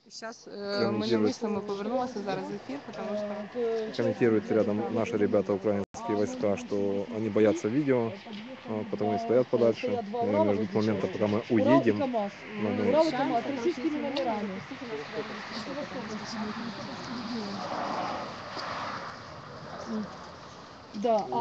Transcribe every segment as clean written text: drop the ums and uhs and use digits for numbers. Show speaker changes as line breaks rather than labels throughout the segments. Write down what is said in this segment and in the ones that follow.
Сейчас ми не вийшли, ми повернулися зараз в ефір, потому что...
Комментируют рядом наши ребята, украинские войска, что они боятся видео, потому и стоят подальше. Наверное, ждут момента, пока мы уедем. Но мы...
Урал и КамАЗ с российскими номерами. Да, а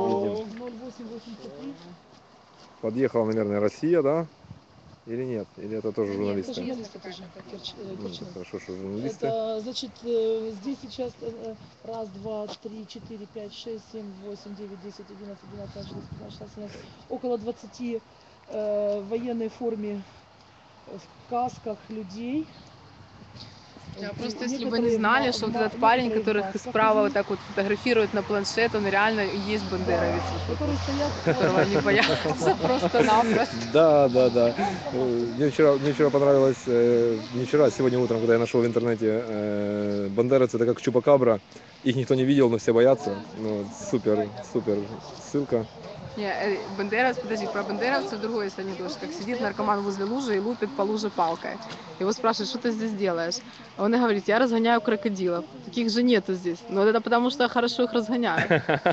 0883?
Подъехала, наверное, Россия, да? Или нет? Или это тоже журналисты?
Это журналисты тоже.
Хорошо, что журналисты.
Это, значит, здесь сейчас раз, два, три, четыре, пять, шесть, семь, восемь, девять, 10, 11, 12, 13, 14, 15, 16, 17, около 20 в военной форме, в касках людей. Просто если бы не знали, что вот этот парень, который справа вот так вот фотографирует на планшет, он реально и есть бандеровец, которого они боятся просто-напросто.
Да. Мне вчера понравилось, не вчера, а сегодня утром, когда я нашел в интернете, бандеровцы — это как чупакабра, их никто не видел, но все боятся. Ну, супер ссылка.
Не, бандеровец, подожди, про бандеровца другой есть анекдот, как сидит наркоман возле лужи и лупит по луже палкой. Его спрашивают, что ты здесь делаешь? А он и говорит, я разгоняю крокодилов. Таких же нету здесь. Но это потому, что я хорошо их разгоняю.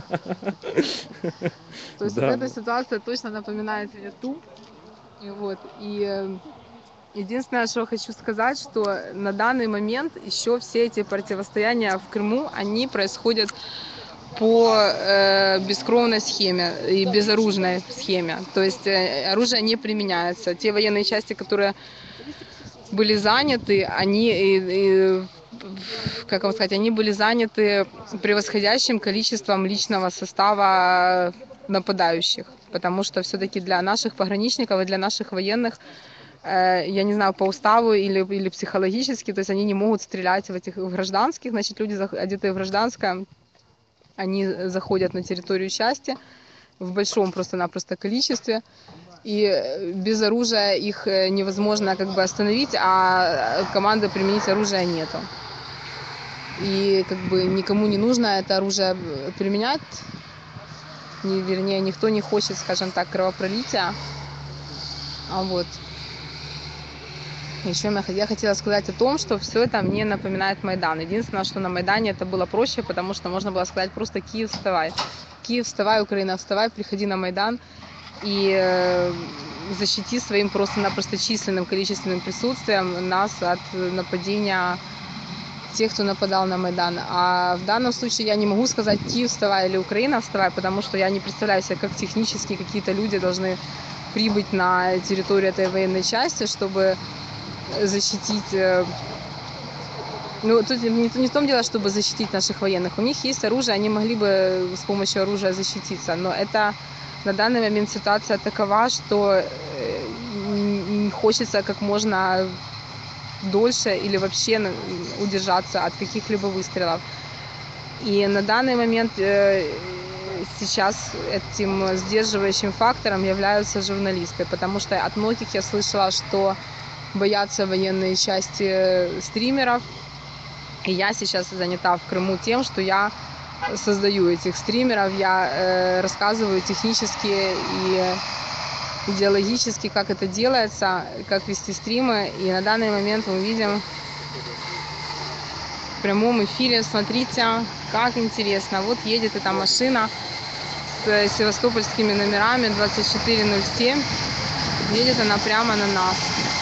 То есть вот эта ситуация точно напоминает мне ту. И единственное, что хочу сказать, что на данный момент еще все эти противостояния в Крыму, они происходят по бескровной схеме и безоружной схеме. То есть оружие не применяется. Те военные части, которые были заняты, они, как вам сказать, они были заняты превосходящим количеством личного состава нападающих. Потому что все-таки для наших пограничников и для наших военных, я не знаю, по уставу или психологически, то есть они не могут стрелять в гражданских, значит, люди, одетые в гражданское, они заходят на территорию части в большом просто-напросто количестве, и без оружия их невозможно как бы остановить, а команды применить оружие нету. И как бы никому не нужно это оружие применять, вернее, никто не хочет, скажем так, кровопролития. Еще я хотела сказать о том, что все это мне напоминает Майдан. Единственное, что на Майдане это было проще, потому что можно было сказать просто «Киев, вставай». Киев, вставай, Украина, вставай, приходи на Майдан и защити своим просто-напросто численным, количественным присутствием нас от нападения тех, кто нападал на Майдан. А в данном случае я не могу сказать «Киев, вставай» или «Украина, вставай», потому что я не представляю себе, как технически какие-то люди должны прибыть на территорию этой военной части, чтобы защитить... Ну, тут не в том дело, чтобы защитить наших военных. У них есть оружие, они могли бы с помощью оружия защититься. Но это на данный момент ситуация такова, что хочется как можно дольше или вообще удержаться от каких-либо выстрелов. И на данный момент сейчас этим сдерживающим фактором являются журналисты, потому что от многих я слышала, что боятся военные части стримеров. И я сейчас занята в Крыму тем, что я создаю этих стримеров, я рассказываю технически и идеологически, как это делается, как вести стримы. И на данный момент мы видим в прямом эфире, смотрите, как интересно. Вот едет эта машина с севастопольскими номерами 2407. Едет она прямо на нас.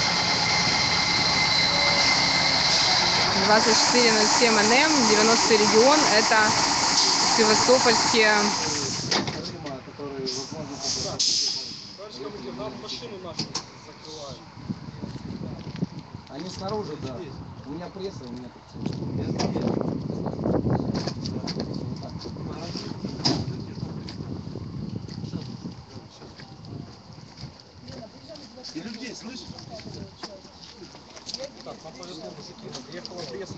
2407 НМ, 90-й регион, это севастопольские...
Они снаружи, да. У меня пресса, у меня
И людей слышишь? Так, нам повезло, мужики, приехала пресса.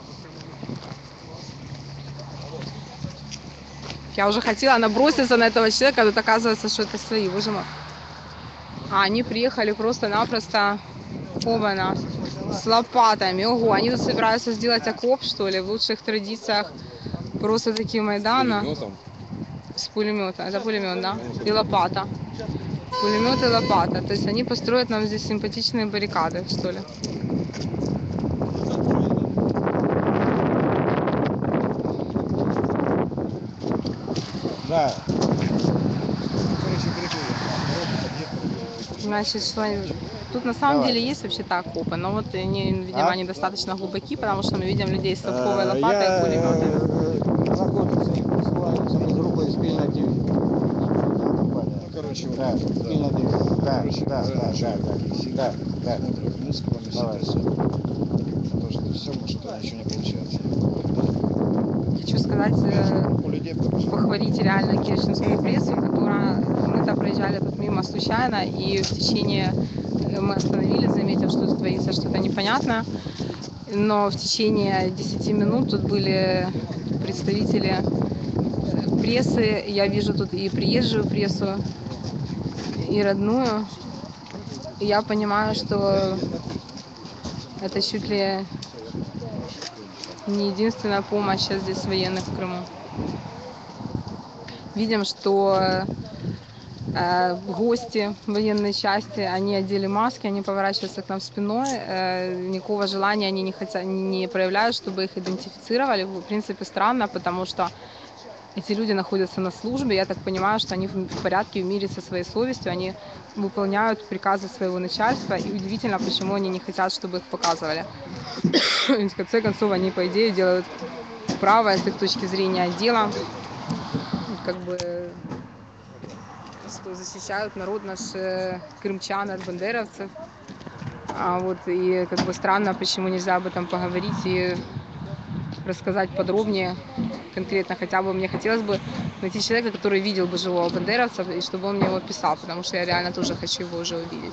Я уже хотела наброситься на этого человека, тут оказывается, что это свои, боже мой. А они приехали просто-напросто, оба-на, с лопатами. Ого, они тут собираются сделать окоп, что ли, в лучших традициях просто-таки Майдана. С пулемета. Это пулемет, да? И лопата. Пулемет и лопата. То есть они построят нам здесь симпатичные баррикады, что ли.
Да.
Значит, что тут на самом деле есть вообще-то окопы, но вот они, видимо, недостаточно глубоки, потому что мы видим людей с совковой лопатой и пулеметами.
Два года це їх присилають саме з групою спільна дія.
Ну, короче, вот
Да,
так вот,
спільна
да.
дія. Да,
Короче,
да, да, да,
да,
да, да.
смотрим, мускулами все
Давай.
трясут. Тоже не все, может, ничего не получается.
Хочу сказать,
У людей потому
похвалить реально керченскую прессу, которая... Мы-то проезжали тут мимо случайно, и в течение... Мы остановились, заметив, что тут творится что-то непонятное. Но в течение 10 минут тут были представители прессы. Я вижу тут и приезжую прессу, и родную. И я понимаю, что это чуть ли не единственная помощь сейчас здесь военных в Крыму. Видим, что гости военной части, они одели маски, они поворачиваются к нам спиной, никакого желания они не проявляют, чтобы их идентифицировали. В принципе, странно, потому что эти люди находятся на службе, я так понимаю, что они в порядке, в мире со своей совестью, они выполняют приказы своего начальства, и удивительно, почему они не хотят, чтобы их показывали. В конце концов, они, по идее, делают правое с их точки зрения дела, как бы, что защищают народ наш, крымчан от бандеровцев. И как бы странно, почему нельзя об этом поговорить и рассказать подробнее, конкретно. Хотя бы мне хотелось бы найти человека, который видел бы живого бандеровца, и чтобы он мне его писал, потому что я реально тоже хочу его уже увидеть.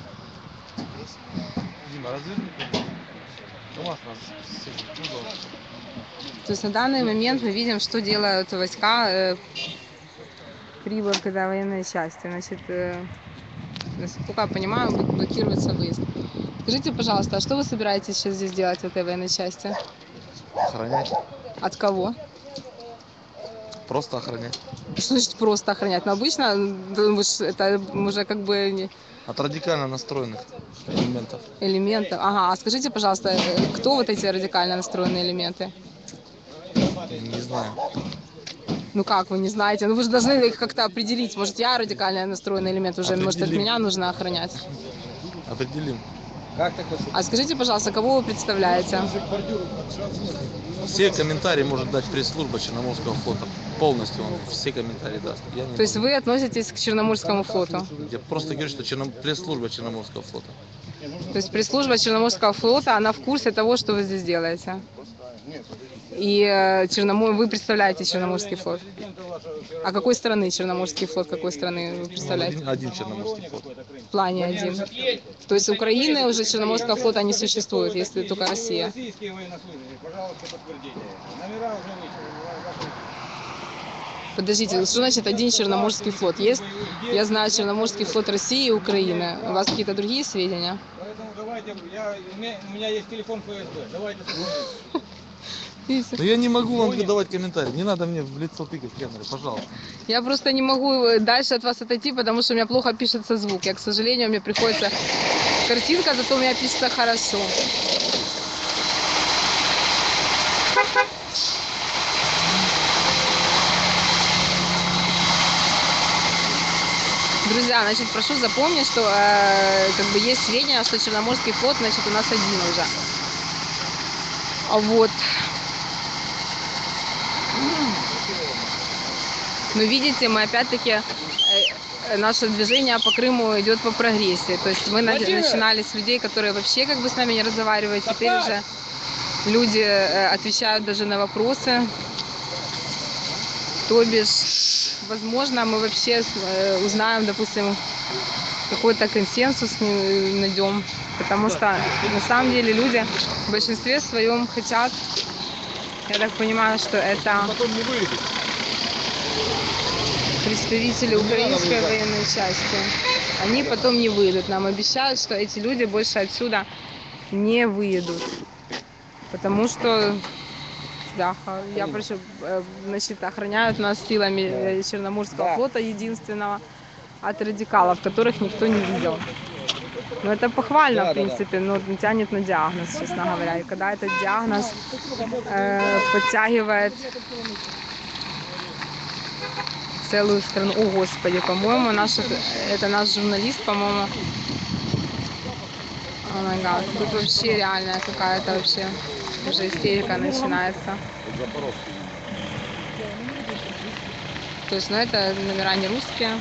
Дима, разверни. КамАЗ нас сильно.
То есть на данный момент мы видим, что делают войска прибыв, когда военные части. Значит, насколько я понимаю, блокируется выезд. Скажите, пожалуйста, а что вы собираетесь сейчас здесь делать в этой военной части?
Охранять.
От кого?
Просто охранять.
Что значит просто охранять? Но обычно это уже как бы
От радикально настроенных элементов.
элементов. Ага, а скажите, пожалуйста, кто вот эти радикально настроенные элементы?
Не знаю.
Ну как, вы не знаете? Ну вы же должны их как-то определить. Может, я радикально настроенный элемент уже, может, от
Определим.
меня нужно охранять.
Определим.
Как ты хочешь?
А скажите, пожалуйста, кого вы представляете?
Все комментарии может дать пресс-служба Черноморского флота. Полностью он все комментарии даст. Я не
То есть
могу.
вы относитесь к Черноморскому флоту?
Я просто говорю, что пресс-служба Черноморского флота.
То есть пресс-служба Черноморского флота, она в курсе того, что вы здесь делаете? И вы представляете Черноморский флот? А какой страны Черноморский флот? Какой страны вы представляете?
Один Черноморский флот.
В плане один. То есть Украины уже Черноморского флота не существует, если только Россия.
Российские военнослужащие, пожалуйста, подтвердите. Номера уже вышли.
Подождите, что значит один Черноморский флот? Есть, я знаю, Черноморский флот России и Украины. У вас какие-то другие сведения?
Поэтому давайте, у меня есть телефон ФСБ, давайте созвонимся.
Но я не могу вам давать комментарии. Не надо мне в лицо тыкать камеры, пожалуйста.
Я просто не могу дальше от вас отойти, потому что у меня плохо пишется звук. К сожалению, мне приходится картинка, зато у меня пишется хорошо. Друзья, значит, прошу запомнить, что как бы есть сведения, что Черноморский флот, значит, у нас один уже. Вот. Но видите, мы опять-таки, наше движение по Крыму идет по прогрессии. То есть мы начинали с людей, которые вообще как бы с нами не разговаривают. Теперь уже люди отвечают даже на вопросы. То бишь, возможно, мы вообще узнаем, допустим, какой-то консенсус найдем. Потому что на самом деле люди в большинстве своем хотят, я так понимаю, что это представители украинской военной части. Они потом не выйдут. Нам обещают, что эти люди больше отсюда не выедут. Потому что, да, я прошу, значит, охраняют нас силами Черноморского флота единственного от радикалов, которых никто не видел. Но это похвально, в принципе, но тянет на диагноз, честно говоря. И когда этот диагноз подтягивает целую страну. О, Господи, по-моему, это наш журналист, по-моему. О май гад, тут вообще реальная какая-то вообще уже истерика начинается. То есть, ну это номера не русские.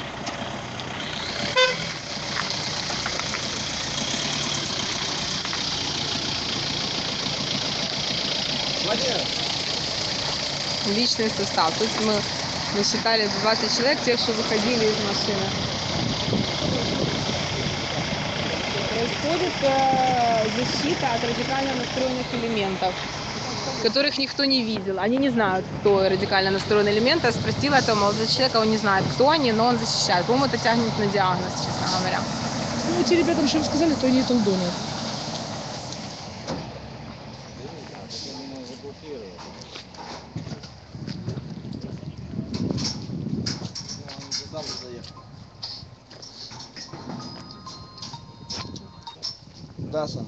Личный состав. Тут мы насчитали 20 человек, тех, что выходили из машины. Происходит защита от радикально настроенных элементов, которых никто не видел. Они не знают, кто радикально настроенный элемент. Я спросила этого молодого человека, он не знает, кто они, но он защищает. По-моему, это тянет на диагноз, честно говоря.
Ну, те ребятам, что им сказали, то они и толдонят.
Да, Сан.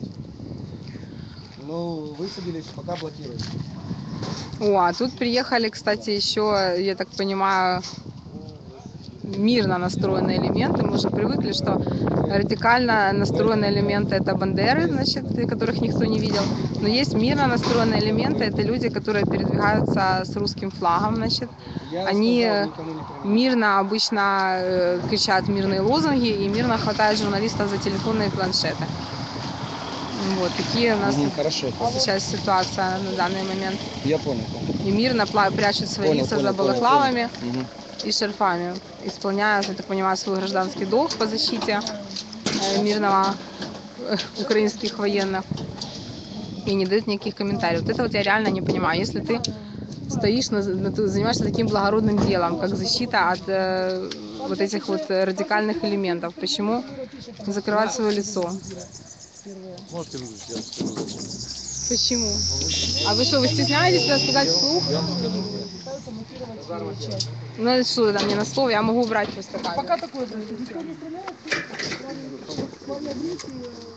Ну, высадились, пока блокируют.
О, а тут приехали, кстати, еще, я так понимаю, мирно настроенные элементы. Мы уже привыкли, что радикально настроенные элементы — это бандеры, значит, которых никто не видел. Но есть мирно настроенные элементы, это люди, которые передвигаются с русским флагом, значит. Они мирно обычно кричат мирные лозунги и мирно хватают журналистов за телефоны и планшеты. Вот такие у нас
Хорошо.
сейчас ситуация на данный момент.
Я понял.
И мирно прячут свои лица за балаклавами и шарфами, исполняют, я так понимаю, свой гражданский долг по защите мирного украинских военных и не дают никаких комментариев. Вот это вот я реально не понимаю. Если ты стоишь, ты занимаешься таким благородным делом, как защита от вот этих вот радикальных элементов, почему закрывать свое лицо?
Можете выключить, я вам скажу.
Почему? А вы что, вы стесняетесь это сказать вслух? Ну это что, там не на слово, я могу убрать просто камеру.
Пока такое происходит. Никто не стреляет.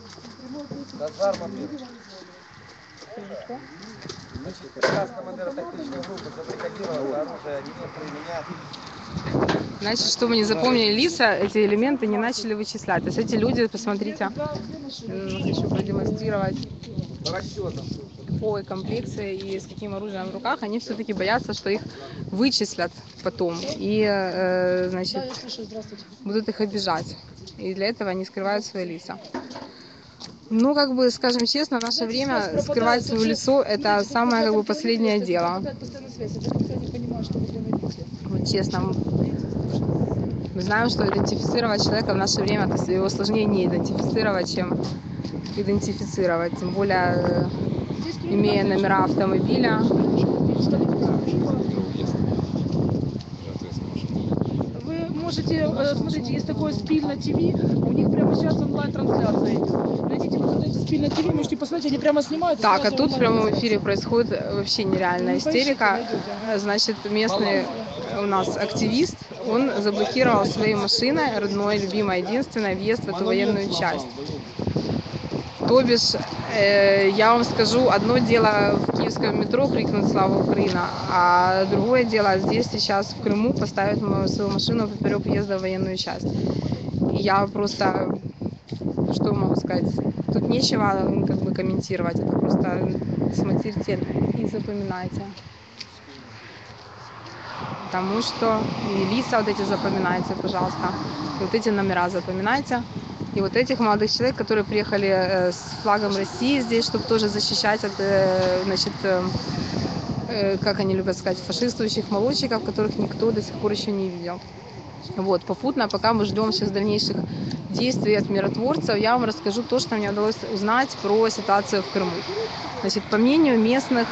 Приказ командира тактической группы забаррикадировал оружие, не применять.
Значит, чтобы не запомнили лица, эти элементы не начали вычислять. То есть эти люди, посмотрите, хочу продемонстрировать какой комплекции и с каким оружием в руках, они все-таки боятся, что их вычислят потом и, значит, будут их обижать. И для этого они скрывают свои лица. Ну, как бы, скажем честно, в наше время скрывать свое лицо — это самое, как бы, последнее дело. Вот честно. Мы знаем, что идентифицировать человека в наше время, то есть его сложнее не идентифицировать, чем идентифицировать. Тем более, имея номера автомобиля.
Вы можете, смотрите, есть такое Спільна ТВ, у них прямо сейчас онлайн-трансляция идет. Найдите в интернете Спільна ТВ, можете посмотреть, они прямо снимают.
Так, а тут в прямом эфире происходит вообще нереальная истерика. Значит, местный у нас активист, он заблокировал своей машиной, родной, любимой, единственной, въезд в эту военную часть. То бишь, я вам скажу, одно дело в киевском метро крикнуть «Слава Украина», а другое дело здесь сейчас в Крыму поставить свою машину поперек въезда в военную часть. И я просто, что могу сказать, тут нечего как бы комментировать, это просто смотрите и запоминайте. Потому что и лица вот эти запоминайте, пожалуйста, и вот эти номера запоминайте. И вот этих молодых человек, которые приехали с флагом России здесь, чтобы тоже защищать от, значит, как они любят сказать, фашистующих молодчиков, которых никто до сих пор еще не видел. Вот, попутно, пока мы ждем сейчас дальнейших действий от миротворцев, я вам расскажу то, что мне удалось узнать про ситуацию в Крыму. Значит, по мнению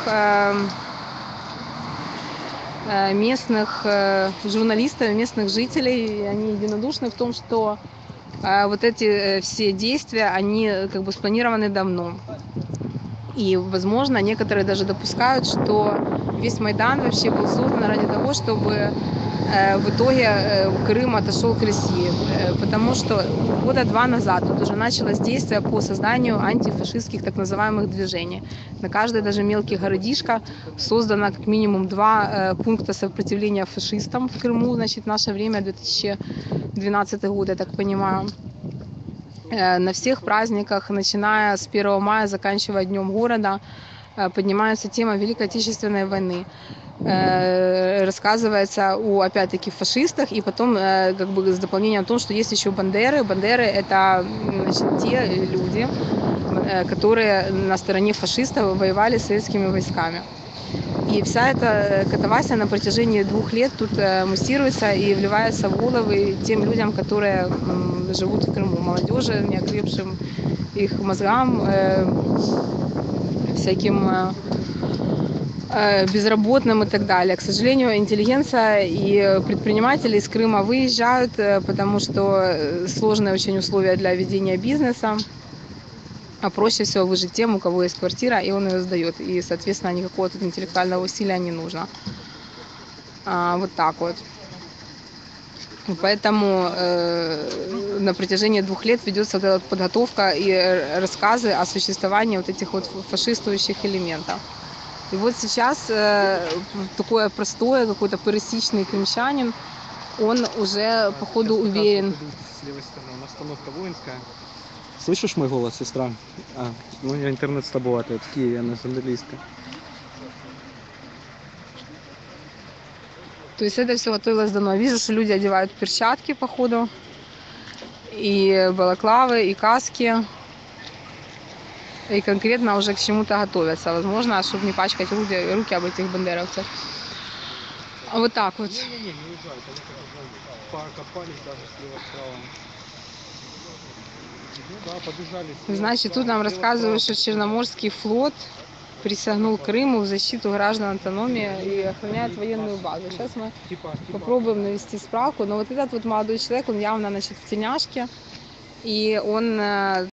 местных журналистов, местных жителей, они единодушны в том, что вот эти все действия, они как бы спланированы давно. И, возможно, некоторые даже допускают, что весь Майдан вообще был создан ради того, чтобы в итоге Крым отошел к России. Потому что года 2 назад, тут уже началось действие по созданию антифашистских так называемых движений. На каждое даже мелкий городишко создано как минимум 2 пункта сопротивления фашистам в Крыму, значит, в наше время, 2012 год, я так понимаю. На всех праздниках, начиная с 1 мая, заканчивая Днем города, поднимается тема Великой Отечественной войны. Рассказывается о, опять-таки, фашистах, и потом как бы с дополнением о том, что есть еще бандеры. Бандеры — это, значит, те люди, которые на стороне фашистов воевали с советскими войсками. И вся эта катавасия на протяжении 2 лет тут муссируется и вливается в головы тем людям, которые живут в Крыму, молодежи, неокрепшим их мозгам, всяким безработным и так далее. К сожалению, интеллигенция и предприниматели из Крыма выезжают, потому что сложные очень условия для ведения бизнеса. А проще всего выжить тем, у кого есть квартира, и он ее сдает. И, соответственно, никакого тут интеллектуального усилия не нужно. Вот так вот. Поэтому на протяжении 2 лет ведется вот эта подготовка и рассказы о существовании вот этих вот фашистующих элементов. И вот сейчас такое простое, какой-то пересечный крымчанин, он уже, походу, уверен.
С левой стороны, у нас остановка Воинская. Слышишь мой голос, сестра? Ну, у меня интернет слабоватый, в Киеве, она журналистка.
То есть это все готовилось давно. Вижу, что люди одевают перчатки, походу, и балаклавы, и каски, и конкретно уже к чему-то готовятся. Возможно, чтобы не пачкать руки об этих бандеровцев. А вот так вот.
Не уезжают, они как бы покопались даже слева справа. Ну да, побежали.
Значит, тут нам рассказывают, что Черноморский флот присягнул Крыму в защиту граждан автономии и охраняет военную базу. Сейчас мы попробуем навести справку. Но вот этот вот молодой человек, он явно, значит, в тельняшке. И он